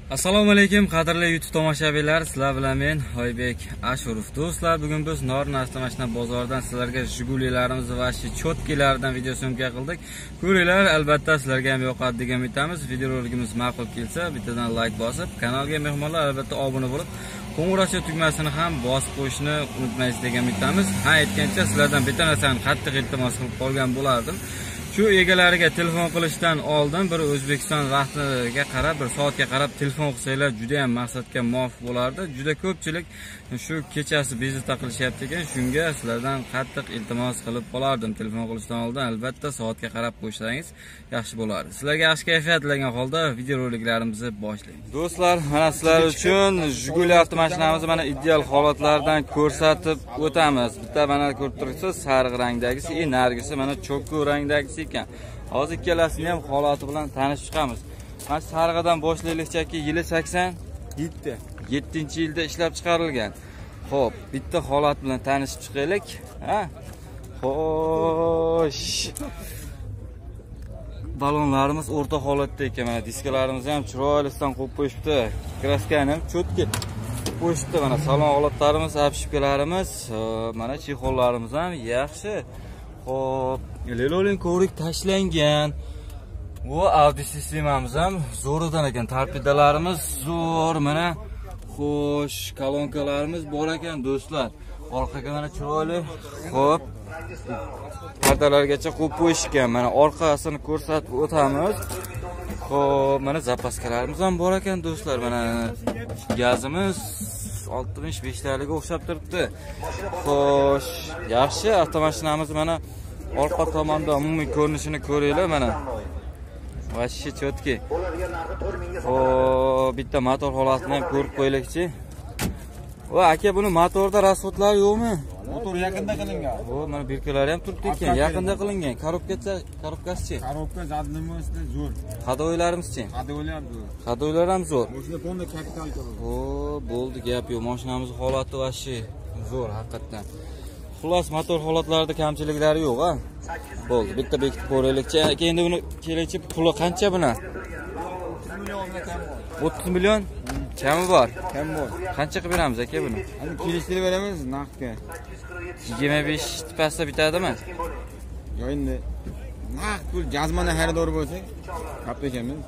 Assalomu alaykum qadrli YouTube tomoshabinlar, sizlar bilan men Oybek Ashurov. Do'stlar, bugun biz Norin avtomashina bozoridan sizlarga Jigulilarimiz va Chotkilardan video syomka qildik. Ko'ringlar, albatta sizlarga ham yoqadi degan umidamiz. Videorolikimiz ma'qul kelsa, bittadan like bosib, kanalga mehmonlar albatta obuna bo'lib, qo'ng'iroqcha tugmasini ham bosib qo'yishni unutmaysiz degan umidamiz. Ha, aytgancha sizlardan bitta narsani qattiq iltimos qilib qolgan bo'lardim. Shu egalariga telefon qilishdan oldin bir O'zbekiston vaqtiga qarab, bir soatga qarab telefon qilsanglar juda ham maqsadga muvofiq bo'lardi. Juda ko'pchilik shu kechasi bezovta qilishyapti ekan, shunga sizlardan qattiq iltimos qilib qolardim. Telefon qilishdan oldin albatta soatga qarab qo'ysangiz yaxshi bo'lardi. Sizlarga yaxshi kayfiyat tilagan holda videoroliklarimizni boshlaymiz. Do'stlar, mana sizlar uchun Jiguli avtomashinamizni mana ideal holatlardan ko'rsatib o'tamiz. Bitta mana ko'rib turibsiz, sariq rangdagisi, nargisi mana cho'kku rangdagisi ekan. Hozir ikkalasini ham holati bilan tanishib chiqamiz. Mana sarig'idan boshlaylikchaki, yili 87-yilda ishlab chiqarilgan. Xo'p, bitta holat bilan tanishib chiqaylik. Ha? Xo'sh. Balonlarimiz o'rta holatda ekan. Mana diskalarimiz ham chiroylidan qo'yib qo'yishibdi. Kraskani ham chotki qo'yishibdi. Mana salon holatlarimiz, apshipkalarimiz, mana chexollarimiz ham yaxshi. Xo'p, leloling ko'rik tashlangan. Bu audio sistemamiz ham zo'ridan ekan. Torpedalarimiz zo'r, mana xo'sh, kolonkalarimiz bor ekan do'stlar. Orqaga mana chiroyli. Xo'p, pardalargacha qo'yib qo'yishgan. Mana orqasini ko'rsatib o'tamiz. Xo'p, mana zapaskalarimiz ham bor ekan do'stlar. Mana gazimiz 65 taliga o'xshab turibdi. Xo'sh, yaxshi avtomashinamiz mana orqa tomonda umumiy ko'rinishini ko'ringlar mana. Vashi chotki. Xo'p, bitta motor holatini ham ko'rib qo'yaylikchi. Va aka, buni motorda rasxodlar yo'qmi? Motor yaqinda qilingan. O, mana birkalari ham turibdi ekan, yaqinda qilingan. Korobkasi-chi? Korobka zadnimizda zo'r. Hadoylarimiz-chi? Hadoylar ham zo'r. Hadoylar ham zo'r. Mashina fonda kapital qiladi. O, bo'ldi, gap yo'q. Mashinamiz holati vashi zo'r haqiqatan. Xullas, motor holatlarida kamchiliklari yo'q, ha? Bo'ldi, bitta bekitib ko'raylikchi. Aka, endi buni kelaychi puli qancha buni? 30 million kami bor. Kam bor. Qancha qilib beramiz aka buni? Hali kelishtirib beramiz naqdga. 25 tipasida bitadimi? Yo, endi naqd pul jazmana xaridor bo'lsak, gaplashamiz.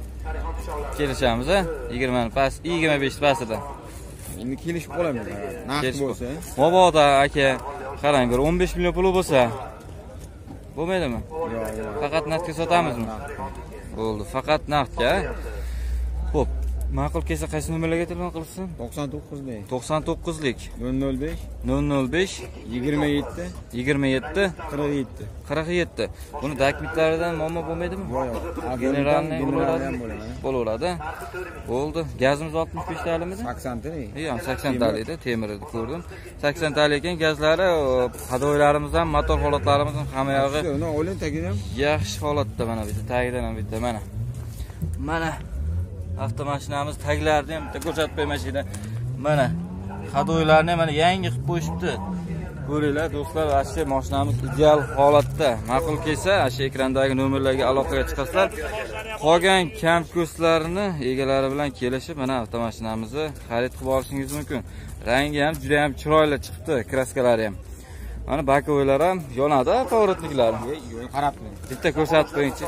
Kelishamiz, ha? 20 pas, 25 tipasida. Endi kelishib qolamiz. Naqd bo'lsa. Mabodo aka, qarang, bir 15 million puli bo'lsa bo'lmaydimi? Yo'q. Faqat naqdga sotamizmi? Bo'ldi, faqat naqdga. Xo'p, ma'qul kelsa qaysi nomerlarga telefon qilsin? 99lik. 99lik 005 005 27 27 47. 47. Buni dokumentlaridan muammo bo'lmaydimi? Yo'q. Generalni bo'laveradi. bo'laveradi. Bo'ldi. Gazimiz 65 talimidi? 80 talik. Yo'q, 80 talikda, temir edi, ko'rdim. 80 talik ekan, gazlari, hadoylarimiz ham, motor holatlarimiz ham hamma yog'i Uni o'lin tagida ham yaxshi holatda. Mana bitta tagidan ham bitta mana. Mana avtomashinamiz taglarini ham bitta ko'rsatib qo'ymashida. Mana hadoylarni mana yangi qilib qo'yishibdi. Ko'ringlar do'stlar, asli mashinamiz ideal holatda. Ma'qul kelsa, asli ekrandagi nomerlarga aloqaga chiqasizlar. Qolgan kam ko'stlarini egalari bilan kelishib, mana avtomashinamizni xarid qilib olishingiz mumkin. Rangi ham juda ham chiroyli chiqibdi, kraskalari ham. Mana bakovoylar ham yonadi, pоворотниклari. qarab turing. Bitta ko'rsatib qo'yingchi.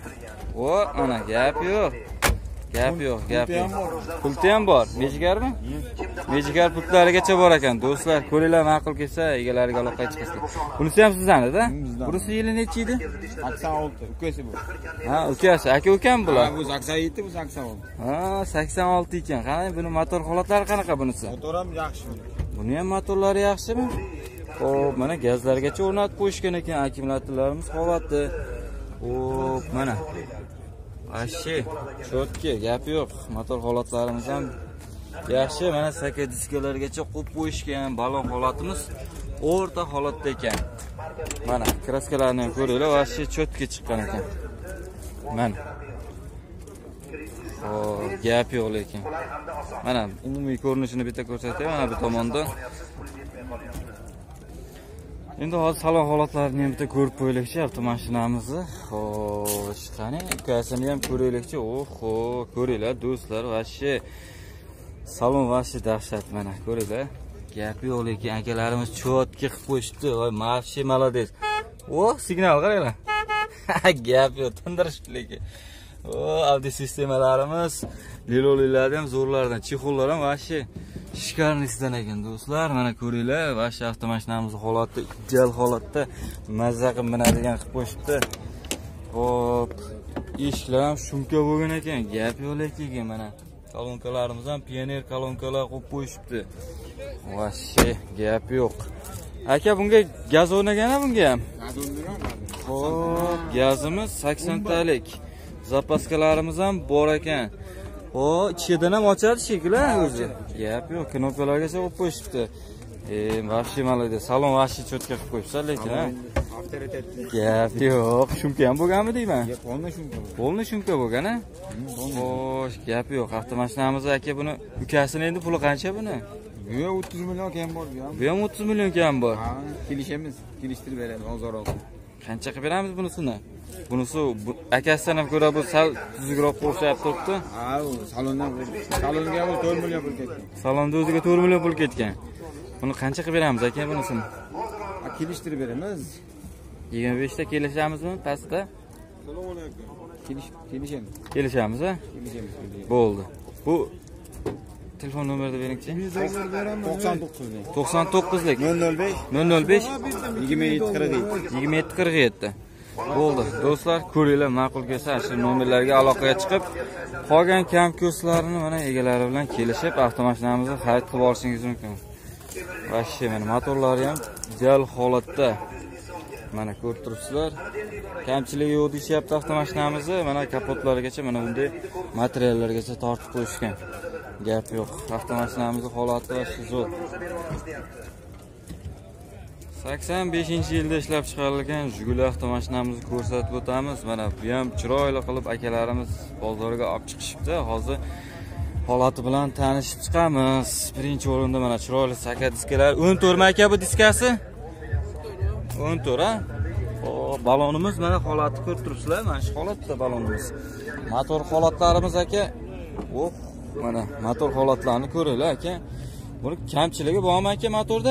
O, mana gap yo'q. Gap yo'q. Pulti ham bor. Mejigarmi? Mejigar pultlarigacha bor ekan. Do'stlar, ko'ringlar, ma'qul kelsa, egalariga aloqaga chiqasizlar. Bunisi ham sizdan-da? Bunisi yili necha edi? 86. Ukasi bu. Ha, ukasi. Aka ukam bular. Bu 87, bu 86. Ha, 86 ekan. Qarang, buni motor holatlari qanaqa bunisi? Motor ham yaxshi. Buni ham motorlari yaxshimi? Xo'p, mana gazlargacha o'rnatib qo'yishgan ekan. Akkumulyatorlarimiz holati. Xo'p, mana Ashi, chotki, gap yo'q. Motor holatlarimiz ham yaxshi. Mana saka diskalargacha qo'yib qo'yishgan. Balon holatimiz o'rta holatda ekan. Mana kraskalarni ham ko'ringlar, ashi chotki chiqqan ekan. Mana. Xo'p, gap yo'q lekin. Mana umumiy ko'rinishini bitta ko'rsatay, mana bu tomondan. Endi hozir salon holatlarini ham bitta ko'rib qo'yaylikchi avtomashinamizni. Xo'sh, qani ukasini ham ko'raylikchi. Oho, ko'ringlar do'stlar, vashshi salon vashshi dahshat mana ko'ringlar. Gap yo'q lekin akalarimiz chotga qilib qo'yishibdi. Voy, mavshi malades. O, signal qaranglar. Gap yo'q, tindirish lekin. O, avdio sistemalarimiz lilolilarda ham zo'rlardan, chexollar ham vashshi shkarnisdan ekan do'stlar. Mana ko'ringlar, vashshi avtomashinamizning holati ideal holatda mazza qilib minadigan qilib qo'yishibdi. Hop, eshiklar ham shumka bo'lgan ekan. Gap yo'q lekin mana kolonkalarimiz ham pioner kolonkalar qo'yib qo'yishibdi. Vashshi gap yo'q. Aka, bunga gaz o'rnagan bunga ham. Gaz o'rnagan. Hop, gazimiz 80 talik. Zapaskalarimiz ham bor ekan. O, ichidan ham ochadi shekilli o'zi. Gap yo'q, knopkalargacha qo'yib qo'yishibdi. Vashshi malade, salon vashshi cho'tka qilib qo'yibsa lekin ha. Gap yo'q, shumka ham bo'lganmi deyman? Yo'q, polni shumka. Polni shumka bo'lgan ha? Xo'sh, gap yo'q. Avtomashinamiz aka buni ukasini endi puli qancha buni? Bu 30 million kam bor bu ham. Bu ham 30 million kam bor. Ha, kelishamiz, kelishtirib beramiz ozroq. Qancha qilib beramiz bunisini? Bunisi akasidan ham ko'ra bu sal tuzukroq o'xshab turibdi. Ha, salondan salonga 4 million pul ketgan. Salonda o'ziga 4 million pul ketgan. Buni qancha qilib beramiz aka bunisini? Kelishtirib beramiz. 25 ta kelishamizmi pastda? Assalomu alaykum. Kelishamiz. Kelishamiz ha? Kelishamiz. Bo'ldi. Bu telefon nomerini beringchi. 99lik 005 005 2747. 2747. Bo'ldi. Do'stlar, ko'ringlar, ma'qul kelsa shu nomerlarga aloqaga chiqib, qolgan kam ko'slarini mana egalari bilan kelishib avtomashinamizni xarid qilib olishingiz mumkin. Vashshi mana motorlari ham ideal holatda. Mana ko'rib turibsizlar. Kamchiligi yo'q deyapti avtomashinamizni. Mana kapotlarigacha mana bunday materiallargacha tortib qo'yishgan. Gap yo'q. Avtomashinamizning holati vashshi zo'r. 85-yilda ishlab chiqarilgan Jiguli avtomashinamizni ko'rsatib o'tamiz. Mana bu ham chiroyli qilib akalarimiz bozorga olib chiqishibdi. Hozir holati bilan tanishib chiqamiz. Birinchi o'rinda mana chiroyli saka diskalar. 14 mi aka bu diskasi? 14 ha? Balonimiz mana holati ko'rib turibsizlar. Mana shu holatda balonimiz. Motor holatlarimiz aka. Oh, mana motor holatlarini ko'ringlar aka. Buni kamchiligi bormi aka motorda?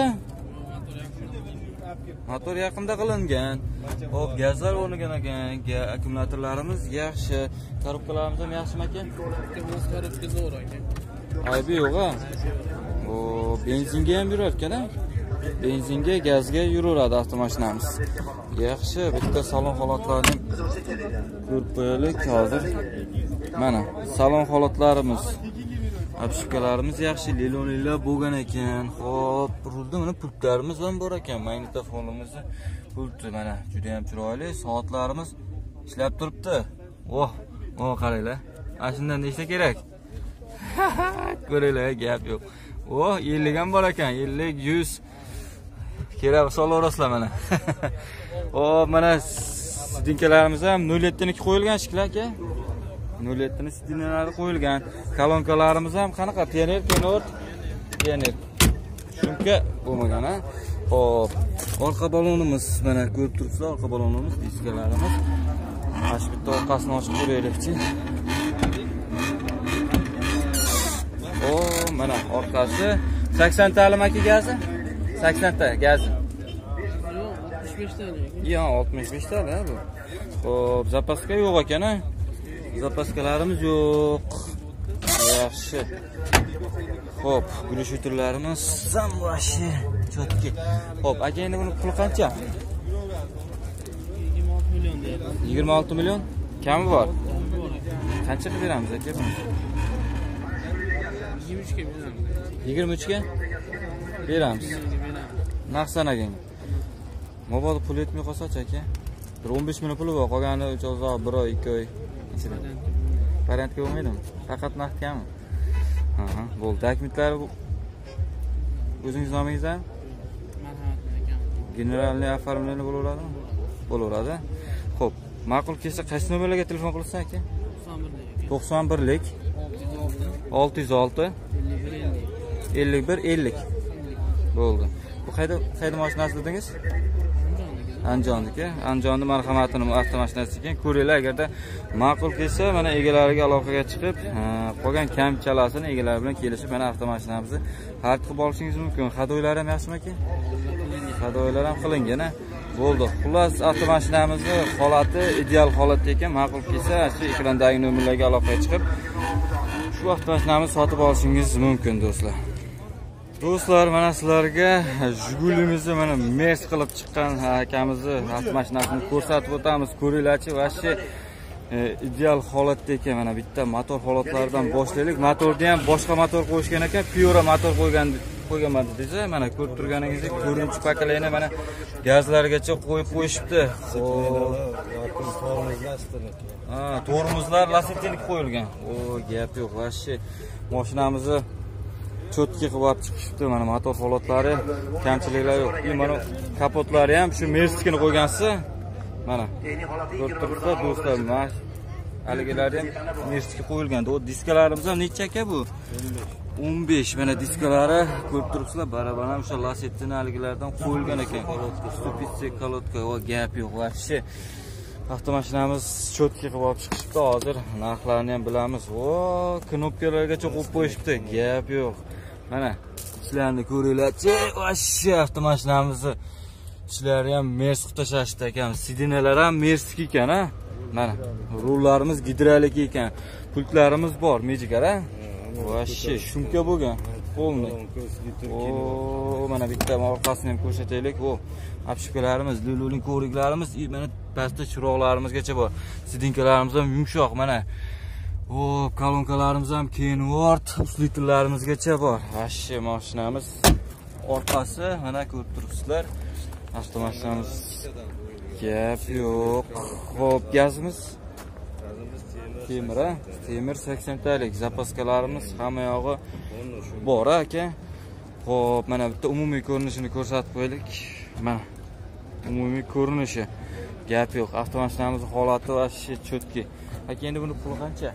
Motor yaqinda qilingan. Hop, gazlar o'rnagan ekan. Akkumulyatorlarimiz yaxshi. Korobkalarimiz ham yaxshimi aka? Korobka zo'r aka. Aybi yo'q-a? O, benzinga ham yurar ekan-a? Benzinga, gazga yuraveradi avtomashinamiz. Yaxshi, bitta salon holatlarini ko'rib qo'yaylik hozir. Mana salon holatlarimiz. Apshikalarimiz yaxshi, lilonlar bo'lgan ekan. Xo'p, rulda mana pultlarimiz ham bor ekan. Magnitofonimiz pulti mana juda ham chiroyli. Soatlarimiz ishlab turibdi. Oh, qaranglar. Mana shundan nechta kerak? Ko'ringlar, gap yo'q. Oh, 50 ham bor ekan. 50, 100 kerak solaverasizlar mana. Hop, mana sidinkalarimiz ham 07 niki qo'yilgan shekilli aka. 07 sidinkalari qo'yilgan. Kolonkalarimiz ham qanaqa? Pioner. Shumka bo'lmagan ha. Hop, orqa balonimiz mana ko'rib turibsizlar, orqa balonimiz, diskalarimiz. Mana shu bitta orqasini ochib ko'raylikchi. Mana orqasi 80 talim aka gazi. 80 ta gazi. 65 talik. Yo'q, 65 talik bu. Xo'p, zapaska yo'q ekan-a? Zapaskalarimiz yo'q. Yaxshi. Xo'p, gulshuturlarimiz zamvashi chotki. Xo'p, aka endi buni puli qancha? 26 million deyapti. 26 million? Kami bor? Qancha qilib beramiz aka buni? 23 ga beramiz. 23 ga beramiz. Naqsanagan. Mobodo pul yetmay qolsa-chi aka? 15 million puli bor, qolgani uzoq 1 oy, 2 oy ichida. Variantga bo'lmaydimi? Faqat naqdgami? Aha, bo'ldi. Dokumentlar o'zingiz nomingizdan? Marhamat aka. Generalniy oformlenish bo'laveradimi? Bo'laveradi. Xo'p, ma'qul kelsa qaysi nomerlarga telefon qilsa aka? 91lik 606 51 50. Bo'ldi. Bu qayda mashinasi dedingiz? Anjonniki. Anjonni marhamatini avtomashinasi ekan. Ko'ringlar, agarda ma'qul kelsa, mana egalariga aloqaga chiqib, qolgan kamchalasini egalari bilan kelishib, mana avtomashinamizni xarid qilib olishingiz mumkin. Hadoylar ham yaxshimi aka? Hadoylar ham qilingan. Bo'ldi. Xullas, avtomashinamizni holati ideal holatda ekan. Ma'qul kelsa, shu ekrandagi nomerlarga aloqaga chiqib, shu avtomashinamizni sotib olishingiz mumkin do'stlar. Do'stlar, mana sizlarga Jigulimizni mana mers qilib chiqqan akamizni avtomashinasini ko'rsatib o'tamiz. Ko'ringlarchi, vashshi ideal holatda ekan. Mana bitta motor holatlaridan boshlaylik. Motorda ham boshqa motor qo'yishgan ekan, Piora motor qo'yganman desa, mana ko'rib turganingizdek, 4-pakalayni mana gazlargacha qo'yib qo'yishibdi. Tormozlar lasitnik qo'yilgan. O, gap yo'q, vashshi mashinamizni cho'tki qilib olib chiqishibdi. Mana motor holatlari, kamchiliklari yo'q. Mana kapotlari ham shu Merskini qo'ygansiz. Mana ko'rib turibsizlar do'stlar, mana haligilari ham Merski qo'yilgan. O diskalarimiz ham necha aka bu? 15. Mana diskalari ko'rib turibsizlar, barabar ham o'sha lasetini haligilardan qo'yilgan ekan. Stupidse kolotka, o gap yo'q, vashshi. Avtomashinamiz cho'tki qilib olib chiqishibdi. Hozir narxlarini ham bilamiz. O, knopkalargacha qo'yib qo'yishibdi. Gap yo'q. Mana ishlarni ko'ringlarchi. Vashshi avtomashinamizni ishlari ham mers qilib tashlashdi ekan. Sidinalar ham merski ekan, ha. Mana rullarimiz gidrolik ekan. Pultlarimiz bor, mejikara. Vashshi shumka bo'lgan. Polni. O, mana bitta orqasini ham ko'rsataylik. O, apshikalarimiz, lululing ko'riklarimiz, mana pastda chiroqlarimizgacha bor. Sidinkalarimiz ham yumshoq, mana. O, kolonkalarimiz ham Kenworth, uslitinlarimizgacha bor. Vashshi mashinamiz orqasi mana ko'rib turibsizlar. Avtomashinamiz gap yo'q. Xo'p, gazimiz temir, temir 80 talik. Zapaskalarimiz hamma yog'i bor aka. Xo'p, mana bitta umumiy ko'rinishini ko'rsatib qo'ydik. Mana umumiy ko'rinishi. Gap yo'q. Avtomashinamizning holati va cho'tki. Aka, endi buni puli qancha?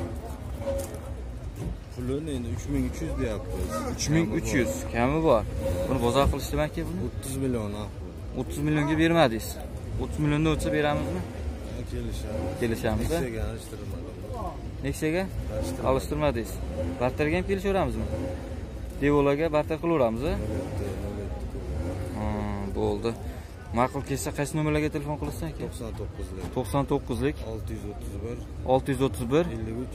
Pulini endi 3300 deyapmiz. 3300 kami bor. Buni bozor qilishdimi aka buni? 30 million. 30 millionga bermadingiz. 30 milliondan o'tsa beramizmi? Kelishamiz. Nexaga? Alishtirmadingiz. Barterga ham kelishaveramizmi? Devolaga barter qilaveramiz. Bo'ldi. Ma'qul kelsa qaysi nomerlarga telefon qilasizlar aka? 99lik 631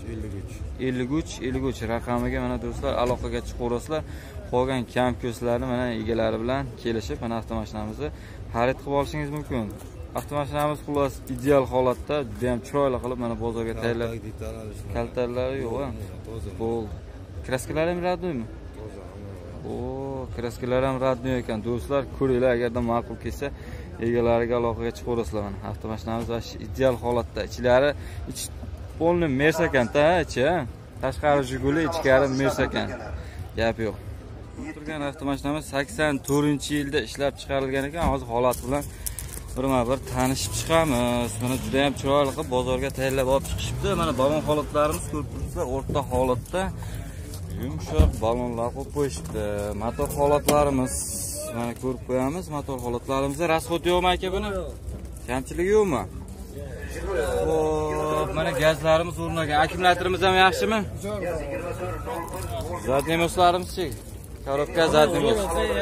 53 raqamiga mana do'stlar aloqaga chiqaverasizlar. Qolgan kam ko'slarni mana egalari bilan kelishib, mana avtomashinamizni xarid qilib olishingiz mumkin. Avtomashinamiz xullas ideal holatda, juda ham chiroyli qilib mana bozorga tayyorlab. Kaltarlari yo'q, bo'ldi. Kraskalari ham radnoymi? O, kraskalar ham radnoy ekan. Do'stlar, ko'ringlar, agarda ma'qul kelsa, egalariga aloqaga chiqaverasizlar. Mana avtomashinamiz ideal holatda. Ichlari polni mers ekan-da, ichi. Tashqari Jiguli, ichkari mers ekan. Gap yo'q. Turgan avtomashinamiz 84-yilda ishlab chiqarilgan ekan. Hozir holati bilan birma-bir tanishib chiqamiz. Mana juda ham chiroyli qilib bozorga tayyorlab olib chiqishibdi. Mana balon holatlarimiz ko'rib turibsizlar, o'rta holatda. Yumshoq balonlar qo'yib qo'yishibdi. Motor holatlarimiz mana ko'rib qo'yamiz. Motor holatlarimizda rasxod yo'qmi aka buni? Kamchilik yo'qmi? Xo'p, mana gazlarimiz o'rnagan. Akkumulyatorimiz ham yaxshimi? Zadnemoslarimiz-chi? Korobka zadnemos.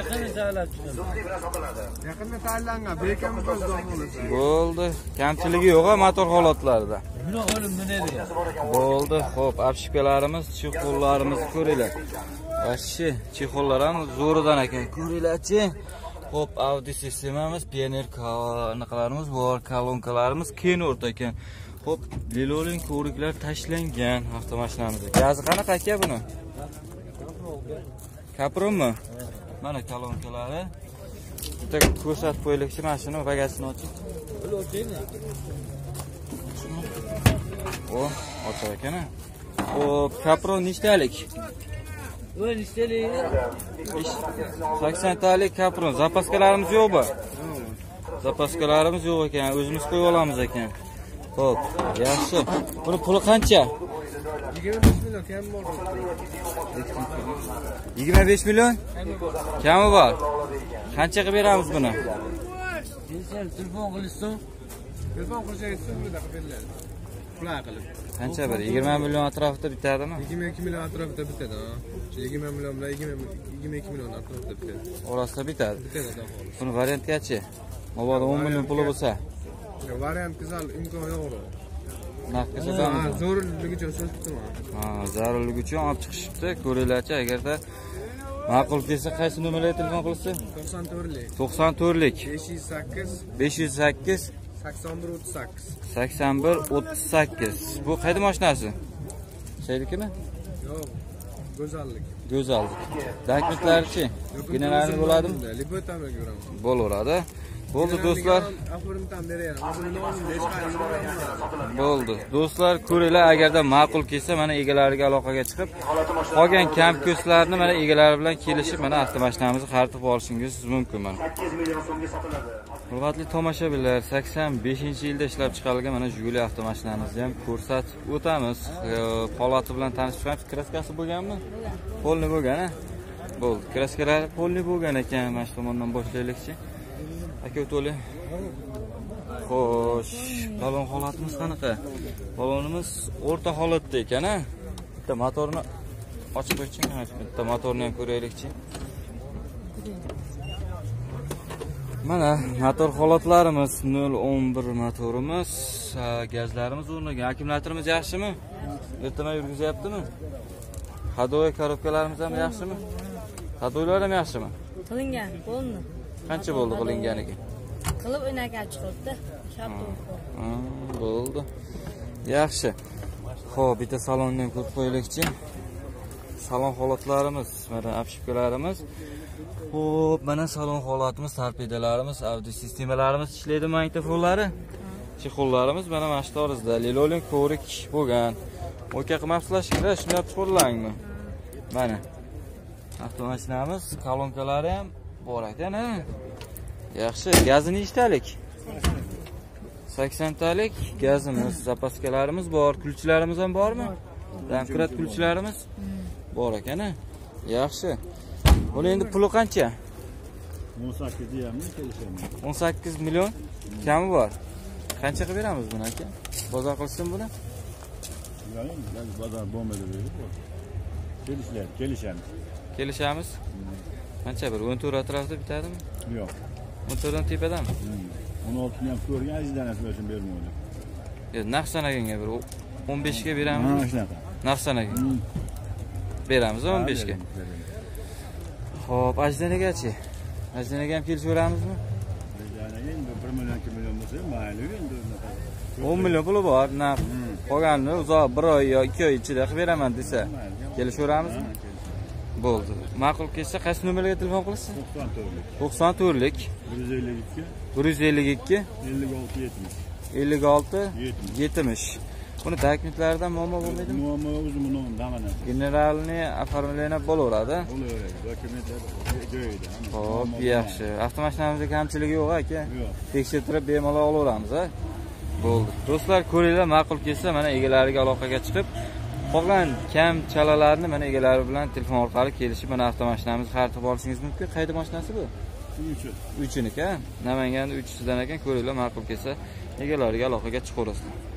Yaqinda tayyorlangan, bekamiz bo'ldi. Bo'ldi. Kamchiligi yo'q-a motor holatlarida. Bo'ldi. Xo'p, apshikalarimiz, chexollarimizni ko'ringlar. Vashshi, chexollar ham zo'ridan ekan. Ko'ringlar-chi. Xo'p, audio sistemamiz, pioner qanaqilarimiz bor, kolonkalarimiz Kenworth ekan. Xo'p, liloling ko'riklar tashlangan avtomashinamizda. Gazi qanaqa aka buni? Kapronmi? Mana kolonkalari. Bitta ko'rsatib qo'ylikchi, mashina bagajini ochib. O, ochar ekan. Xo'p, Capron nechtalik? O, nechtalik? 80 talik Capron. Zapaskalarimiz yo'qmi? Zapaskalarimiz yo'q ekan, o'zimiz qo'yib olamiz ekan. Xo'p, yaxshi. Buni puli qancha? 25 million kam bor. 25 million? Kami bor. Qancha qilib beramiz buni? Kelishar, telefon qilishsin. Telefon qilishingiz bir daqiqa beriladi. Qulay qilib. Qancha bir 20 million atrofida bitadimi? 22 million atrofida bitadi, ha. 20 million bilan 22 million atrofida bitadi. Orasida bitadi. Bitadi, xudo xohlasa. Buni variantgachi? Mabodo 10 million puli bo'lsa, Variant qizal imkon yo'q. naqd Ha, qilsam, zarurligicha so'z tutaman. ha, zarurligi uchun olib chiqishibdi. Ko'ringlarchi, agarda ma'qul kelsa qaysi nomerga telefon qilsa? 94lik. 94lik 508 508 8138. 8138. Bu qayda mashinasi? Şeynikimi? Yo'q. Go'zallik. Go'zallik. Dokumentlarichi? Generalni bo'ladimi? Libotamga ko'raman. Bo'laveradi. Bo'ldi do'stlar. Aforimdan beraman. O'zini nomini hech qayerga yubormayman. Bo'ldi. Do'stlar, ko'ringlar, agarda ma'qul kelsa, mana egalariga aloqaga chiqib, qolgan kam ko'slarni mana egalari bilan kelishib, mana avtomashinamizni qaritib olishingiz mumkin mana. 8 million so'mga sotiladi. Hurmatli tomoshabinlar, 85-yilda ishlab chiqarilgan mana Jiguli avtomashinamizni ham ko'rsatib o'tamiz. Holati bilan tanishib chiqamiz. Kraskasi bo'lganmi? Polni bo'lgan, ha? Bo'ldi. Kraskalari polni bo'lgan ekan. Mana shu tomondan boshlaylikchi. Aka o'toli. Xo'sh, balon holatimiz qanaqa? Balonimiz o'rta holatda ekan, ha? Bitta motorni ochib qo'ying, bitta motorni ham ko'raylikchi. Mana motor holatlarimiz 011 motorimiz, gazlarimiz o'rnagan, akkumulyatorimiz yaxshimi? Ertaman yurgizyaptimi? Hadoy korobkalarimiz ham yaxshimi? Hadoylar ham yaxshimi? Qilingan, bo'ldi. Qancha bo'ldi qilinganiga? Qilib o'ynagach chiqibdi. Shartda Bo'ldi. Yaxshi. Xo'p, bitta salonni ham ko'rib qo'yaylikchi. Salon holatlarimiz, mana apshipkalarimiz. Xo'p, mana salon holatimiz, torpedalarimiz, audio sistemalarimiz ishlaydi, magnitofonlari. Chexollarimiz mana mana shu tarzda Lilolin ko'rik bo'lgan. O'ka qilmabsizlar, shuni olib chiqarlangmi? Mana. Avtomashinamiz, kolonkalari ham bor ekan, ha? Yaxshi, gazini nechtalik? 80 talik gazimiz, zapaskalarimiz bor, kulchilarimiz ham bormi? Domkrat kulchilarimiz bor ekan, ha? Yaxshi. Buni endi puli qancha? 18 deyapmiz, kelishamiz. 18 million kami bor. Qancha qilib beramiz buni aka? Bozor qilsin buni? Yo'q, bozor bo'lmaydi deydi. Kelishamiz. Kelishamiz. Qancha bir 14 atrofida bitadimi? Yo'q. 14 dan tepadami? 16 ni ham ko'rgan azizdanasi uchun bermaydi. Yo'q, naqd sanaganga bir 15 ga beramiz. Mana shunaqa. Naqd sanaga. Beramiz 15 ga. Xo'p, ajdanagachi? Ajdenaga ham kelishaveramizmi? Ajdenaga endi 1 million 2 million bo'lsa, mayli endi. 10 million puli bor. Qolganini uzoq 1 oy yo 2 oy ichida qilib beraman desa, kelishaveramizmi? Bo'ldi. Ma'qul kelsa qaysi nomerga telefon qilasiz? 94lik 152 56 70. Buni dokumentlaridan muammo bo'lmaydimi? Muammo o'zim nomini Generalni oformleni bo'laveradi. Bo'laveradi. Dokumentlar joyida. Xo'p, yaxshi. Avtomashinamizda kamchiligi yo'q aka. Yo'q. Tekshirtirib bemalol olaveramiz, ha? Bo'ldi. Do'stlar, ko'ringlar, ma'qul kelsa mana egalariga aloqaga chiqib, qolgan kam chalalarni mana egalari bilan telefon orqali kelishib, mana avtomashinamizni qaritib olishingiz mumkin. Qayda mashinasi bu? 3'iniki, ha? Namangan 3'sidan ekan, ko'ringlar, ma'qul kelsa egalariga aloqaga chiqaverasizlar.